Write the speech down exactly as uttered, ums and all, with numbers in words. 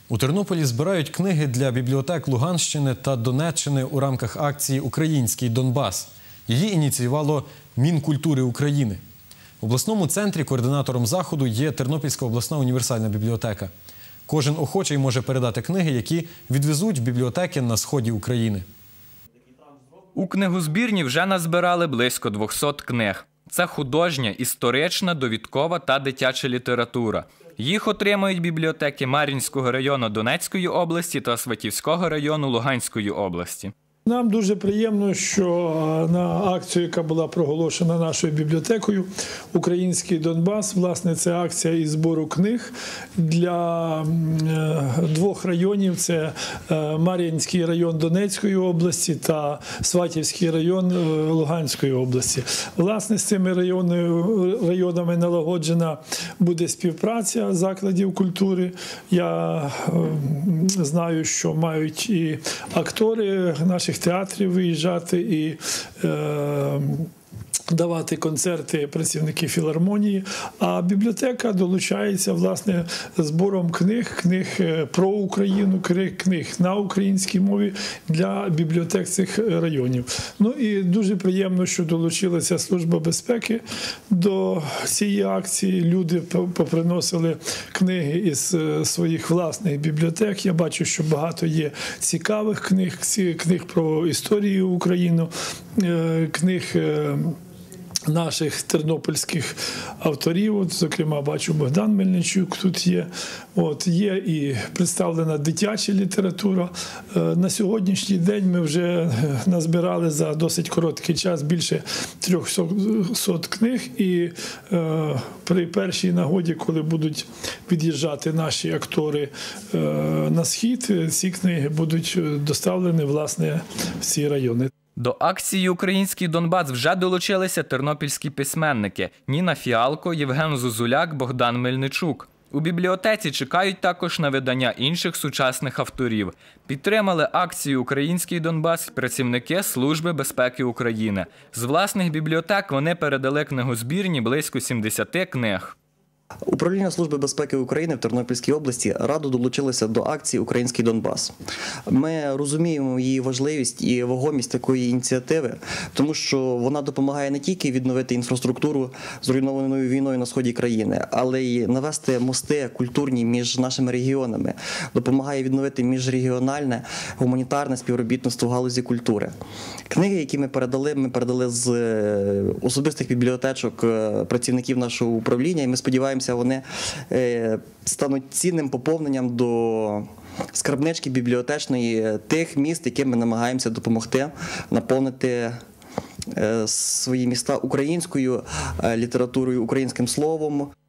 У Тернополі збирають книги для бібліотек Луганщини та Донеччини у рамках акції «Український Донбас». Її ініціювало Мінкультури України. В обласному центрі координатором заходу є Тернопільська обласна універсальна бібліотека. Кожен охочий може передати книги, які відвезуть в бібліотеки на сході України. У книгозбірні вже назбирали близько двохсот книг. Це художня, історична, довідкова та дитяча література. Їх отримують бібліотеки Мар'їнського району Донецької області та Сватівського району Луганської області. Нам дуже приємно, що на акцію, яка була проголошена нашою бібліотекою «Український Донбас», власне, це акція із збору книг для двох районів. Це Мар'їнський район Донецької області та Сватівський район Луганської області. Власне, з цими районами налагоджена буде співпраця закладів культури. Я знаю, що мають і актори наших театрів виїжджати і е, давати концерти працівники філармонії, а бібліотека долучається, власне, збором книг, книг про Україну, книг на українській мові для бібліотек цих районів. Ну і дуже приємно, що долучилася Служба безпеки до цієї акції. Люди поприносили книги із своїх власних бібліотек. Я бачу, що багато є цікавих книг, книг про історію України, книг наших тернопільських авторів. От, зокрема, бачу, Богдан Мельничук тут є. От, є і представлена дитяча література. На сьогоднішній день ми вже назбирали за досить короткий час більше трьохсот книг. І е, при першій нагоді, коли будуть від'їжджати наші актори е, на схід, ці книги будуть доставлені, власне, в ці райони. До акції «Український Донбас» вже долучилися тернопільські письменники Ніна Фіалко, Євген Зозуляк, Богдан Мельничук. У бібліотеці чекають також на видання інших сучасних авторів. Підтримали акцію «Український Донбас» працівники Служби безпеки України. З власних бібліотек вони передали книгозбірні близько сімдесяти книг. Управління Служби безпеки України в Тернопільській області радо долучилося до акції «Український Донбас». Ми розуміємо її важливість і вагомість такої ініціативи, тому що вона допомагає не тільки відновити інфраструктуру зруйнованою війною на сході країни, але й навести мости культурні між нашими регіонами, допомагає відновити міжрегіональне гуманітарне співробітництво в галузі культури. Книги, які ми передали, ми передали з особистих бібліотечок працівників нашого управління, і ми сподіваємося, вони стануть цінним поповненням до скарбнички бібліотечної тих міст, яким ми намагаємося допомогти наповнити свої міста українською літературою, українським словом.